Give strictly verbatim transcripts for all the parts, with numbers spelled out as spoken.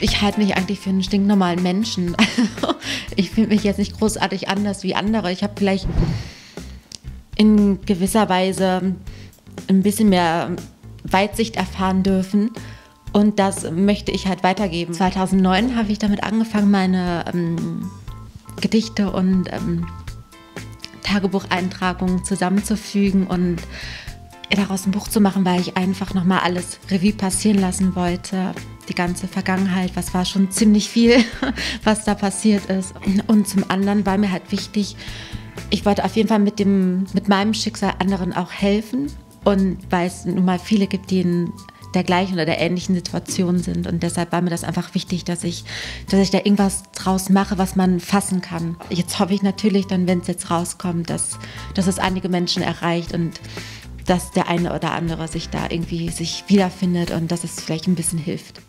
Ich halte mich eigentlich für einen stinknormalen Menschen. Ich finde mich jetzt nicht großartig anders wie andere. Ich habe vielleicht in gewisser Weise ein bisschen mehr Weitsicht erfahren dürfen. Und das möchte ich halt weitergeben. zweitausendneun habe ich damit angefangen, meine ähm, Gedichte und ähm, Tagebucheintragungen zusammenzufügen und daraus ein Buch zu machen, weil ich einfach nochmal alles Revue passieren lassen wollte. Die ganze Vergangenheit, was war schon ziemlich viel, was da passiert ist. Und zum anderen war mir halt wichtig, ich wollte auf jeden Fall mit, dem, mit meinem Schicksal anderen auch helfen. Und weil es nun mal viele gibt, die in der gleichen oder der ähnlichen Situation sind. Und deshalb war mir das einfach wichtig, dass ich, dass ich da irgendwas draus mache, was man fassen kann. Jetzt hoffe ich natürlich dann, wenn es jetzt rauskommt, dass, dass es einige Menschen erreicht und dass der eine oder andere sich da irgendwie sich wiederfindet und dass es vielleicht ein bisschen hilft.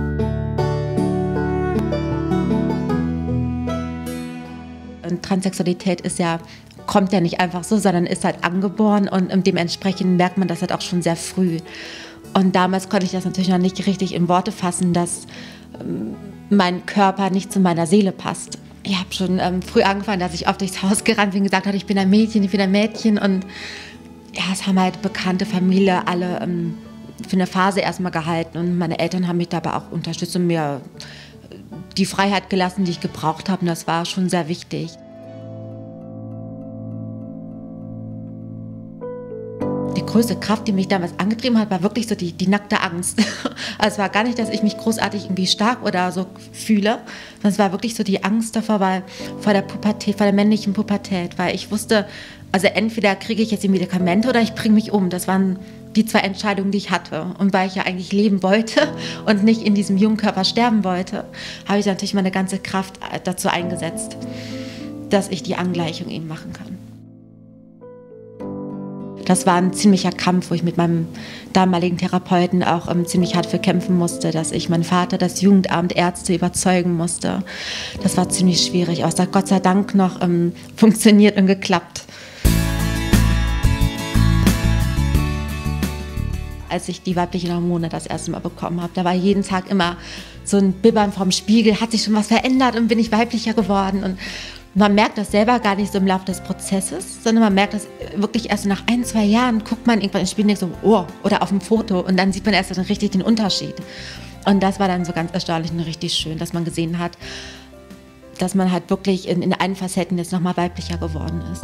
Und Transsexualität ist ja, kommt ja nicht einfach so, sondern ist halt angeboren und dementsprechend merkt man das halt auch schon sehr früh. Und damals konnte ich das natürlich noch nicht richtig in Worte fassen, dass ähm, mein Körper nicht zu meiner Seele passt. Ich habe schon ähm, früh angefangen, dass ich oft durchs Haus gerannt bin und gesagt habe, ich bin ein Mädchen, ich bin ein Mädchen. Und ja, es haben halt bekannte Familie alle ähm, für eine Phase erstmal gehalten. Und meine Eltern haben mich dabei auch unterstützt und mir die Freiheit gelassen, die ich gebraucht habe. Und das war schon sehr wichtig. Die größte Kraft, die mich damals angetrieben hat, war wirklich so die, die nackte Angst. Also es war gar nicht, dass ich mich großartig irgendwie stark oder so fühle, sondern es war wirklich so die Angst davor, weil, vor der Pubertät, vor der männlichen Pubertät, weil ich wusste, also entweder kriege ich jetzt die Medikamente oder ich bringe mich um. Das waren die zwei Entscheidungen, die ich hatte. Und weil ich ja eigentlich leben wollte und nicht in diesem jungen Körper sterben wollte, habe ich natürlich meine ganze Kraft dazu eingesetzt, dass ich die Angleichung eben machen kann. Das war ein ziemlicher Kampf, wo ich mit meinem damaligen Therapeuten auch ähm, ziemlich hart für kämpfen musste, dass ich meinen Vater, das Jugendamt, Ärzte überzeugen musste. Das war ziemlich schwierig, aber es hat Gott sei Dank noch ähm, funktioniert und geklappt. Als ich die weiblichen Hormone das erste Mal bekommen habe, da war jeden Tag immer so ein Bibbern vorm Spiegel, hat sich schon was verändert und bin ich weiblicher geworden. Und man merkt das selber gar nicht so im Laufe des Prozesses, sondern man merkt das wirklich erst nach ein, zwei Jahren, guckt man irgendwann ins Spiegel und denkt so, oh, oder auf dem Foto und dann sieht man erst dann richtig den Unterschied. Und das war dann so ganz erstaunlich und richtig schön, dass man gesehen hat, dass man halt wirklich in, in allen Facetten jetzt nochmal weiblicher geworden ist.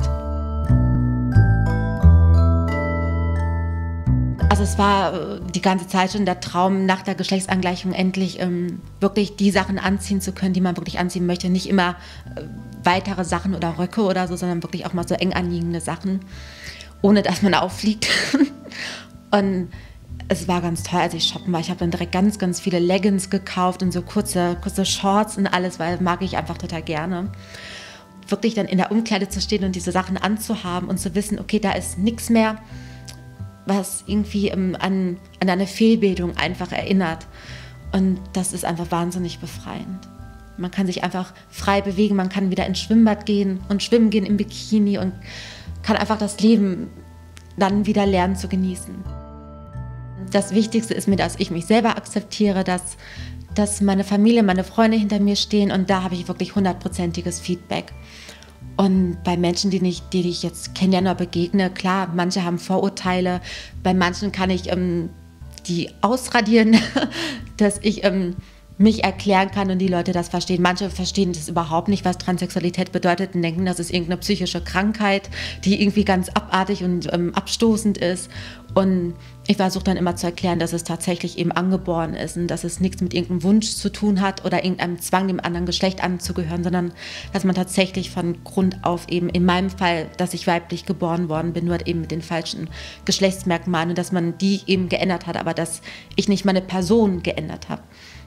Also es war die ganze Zeit schon der Traum, nach der Geschlechtsangleichung endlich ähm, wirklich die Sachen anziehen zu können, die man wirklich anziehen möchte. Nicht immer äh, weitere Sachen oder Röcke oder so, sondern wirklich auch mal so eng anliegende Sachen, ohne dass man auffliegt. Und es war ganz toll, als ich shoppen war. Ich habe dann direkt ganz, ganz viele Leggings gekauft und so kurze, kurze Shorts und alles, weil mag ich einfach total gerne. Wirklich dann in der Umkleide zu stehen und diese Sachen anzuhaben und zu wissen, okay, da ist nichts mehr, was irgendwie ähm, an, an eine Fehlbildung einfach erinnert. Und das ist einfach wahnsinnig befreiend. Man kann sich einfach frei bewegen, man kann wieder ins Schwimmbad gehen und schwimmen gehen im Bikini und kann einfach das Leben dann wieder lernen zu genießen. Das Wichtigste ist mir, dass ich mich selber akzeptiere, dass, dass meine Familie, meine Freunde hinter mir stehen und da habe ich wirklich hundertprozentiges Feedback. Und bei Menschen, die, nicht, die ich jetzt kennenlerne oder begegne, klar, manche haben Vorurteile, bei manchen kann ich ähm, die ausradieren, dass ich ähm, mich erklären kann und die Leute das verstehen. Manche verstehen das überhaupt nicht, was Transsexualität bedeutet und denken, das ist irgendeine psychische Krankheit, die irgendwie ganz abartig und ähm, abstoßend ist. Und ich versuche dann immer zu erklären, dass es tatsächlich eben angeboren ist und dass es nichts mit irgendeinem Wunsch zu tun hat oder irgendeinem Zwang, dem anderen Geschlecht anzugehören, sondern dass man tatsächlich von Grund auf eben, in meinem Fall, dass ich weiblich geboren worden bin, nur eben mit den falschen Geschlechtsmerkmalen und dass man die eben geändert hat, aber dass ich nicht meine Person geändert habe.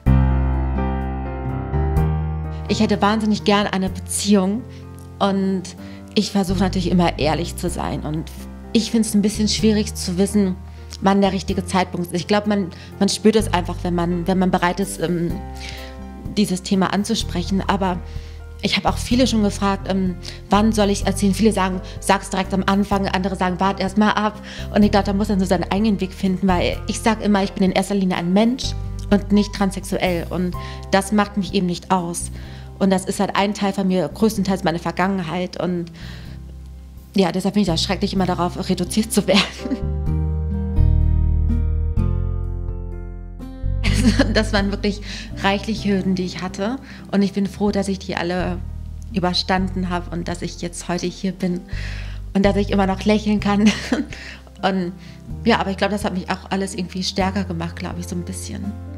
Ich hätte wahnsinnig gern eine Beziehung und ich versuche natürlich immer ehrlich zu sein und ich finde es ein bisschen schwierig zu wissen, wann der richtige Zeitpunkt ist. Ich glaube, man, man spürt es einfach, wenn man, wenn man bereit ist, ähm, dieses Thema anzusprechen. Aber ich habe auch viele schon gefragt, ähm, wann soll ich erzählen? Viele sagen, sag's direkt am Anfang, andere sagen, wart erst mal ab. Und ich glaube, da muss man so seinen eigenen Weg finden, weil ich sage immer, ich bin in erster Linie ein Mensch und nicht transsexuell. Und das macht mich eben nicht aus. Und das ist halt ein Teil von mir, größtenteils meine Vergangenheit. Und ja, deshalb finde ich das schrecklich, immer darauf reduziert zu werden. Das waren wirklich reichlich Hürden, die ich hatte. Und ich bin froh, dass ich die alle überstanden habe und dass ich jetzt heute hier bin und dass ich immer noch lächeln kann. Und ja, aber ich glaube, das hat mich auch alles irgendwie stärker gemacht, glaube ich, so ein bisschen.